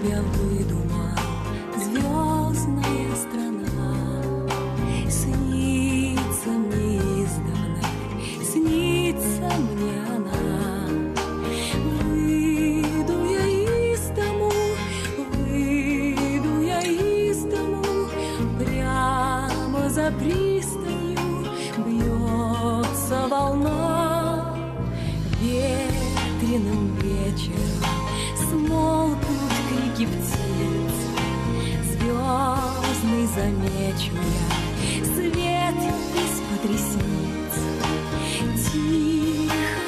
тебя выдумал звездная страна. Снится мне издавна, снится мне она. Выйду я из дому, прямо за пристанью бьется волна. Ветреным вечером смолкнут крики птиц, звездный замечу я свет из-под ресниц. Тихо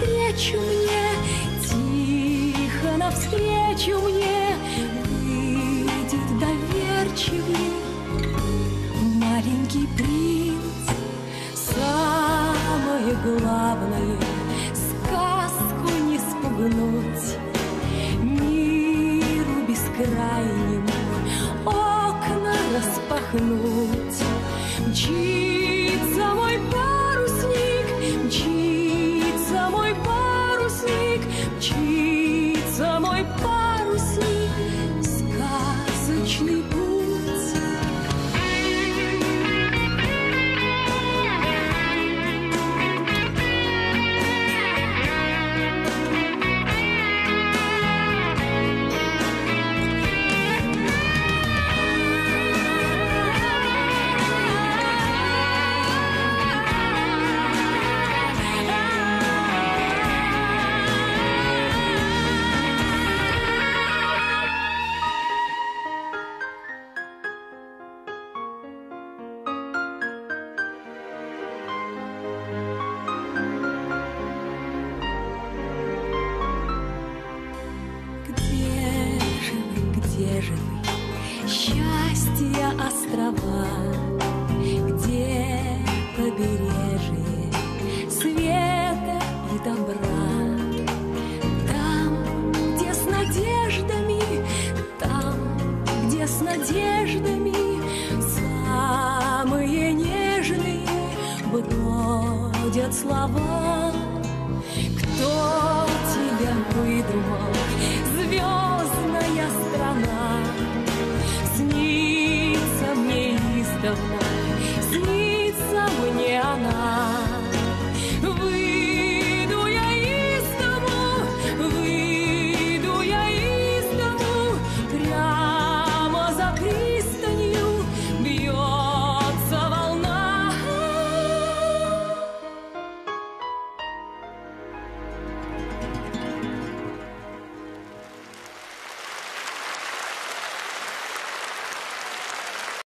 навстречу мне выйдет доверчивый маленький принц. Самое главное — сказку не спугнуть, миру бескрайнему окна распахнуть. Мчится мой парусник, мчится мой парусник, мчится мой парусник в сказочный путь. Где же вы, счастья острова, где побережье света и добра? Там, где с надеждами самые нежные бродят слова.